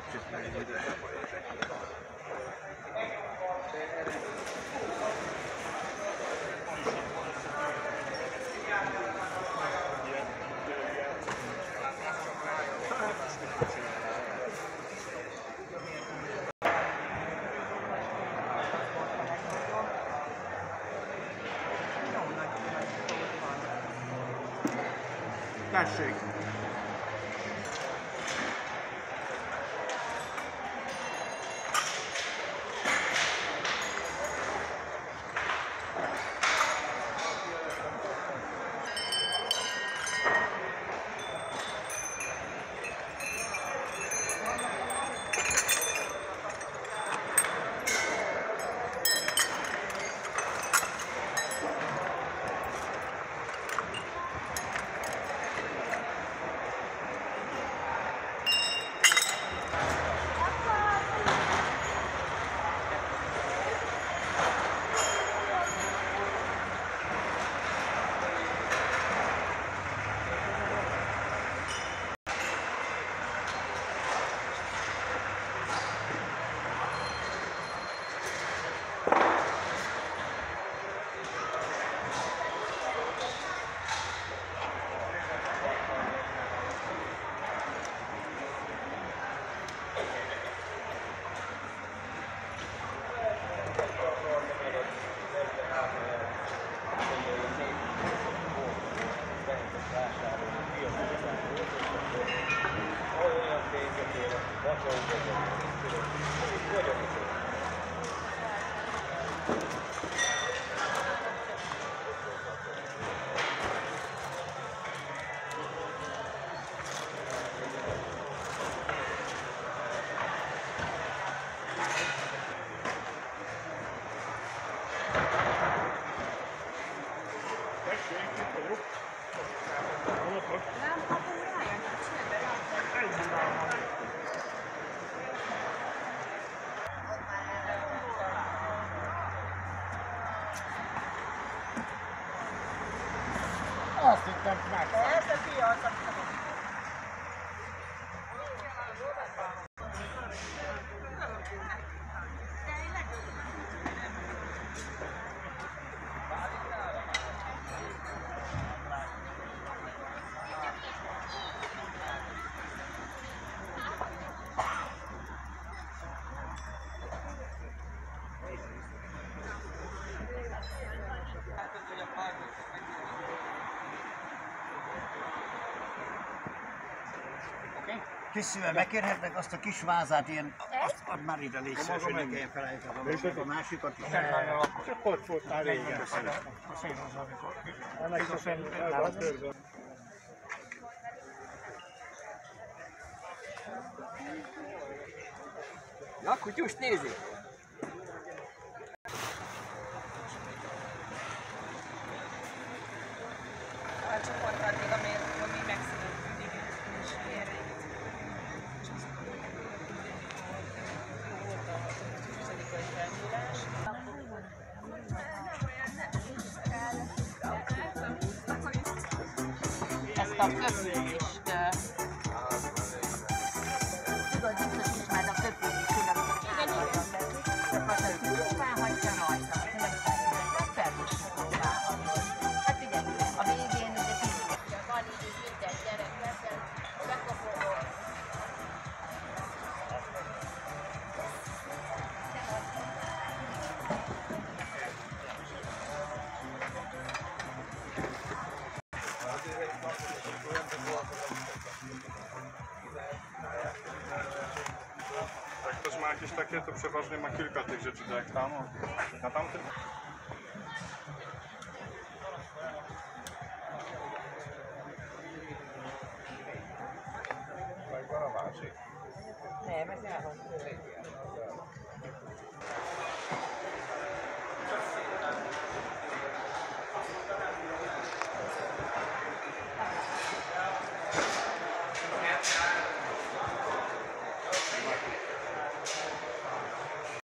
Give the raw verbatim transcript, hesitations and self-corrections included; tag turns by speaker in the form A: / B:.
A: Tessék! Azt hittem meg. Ez a piac. Kis szívem, megkérhetnek azt a kis vázát, ilyen, azt add már ide légy szíves, hogy ne kelljen felejteni a másikat is.
B: Csak ott volt már régen. Ennek is a szent el van törve.
C: Ja, kutyus, nézzék! A csoport addig, ami megszületünk, igen, és ilyenre ezt a köpülést, tudod, biztos ismered a köpülést, különböző különböző felhagyja rajta, nem felhúzható rá. Hát figyelj, a végén ugye figyelj. Van így minden gyerek, leszel, bekapolva.
B: Jak ktoś ma jakieś takie, to przeważnie ma kilka tych rzeczy, tak jak tam, na tamtym.
C: Nem, ez elhangzik.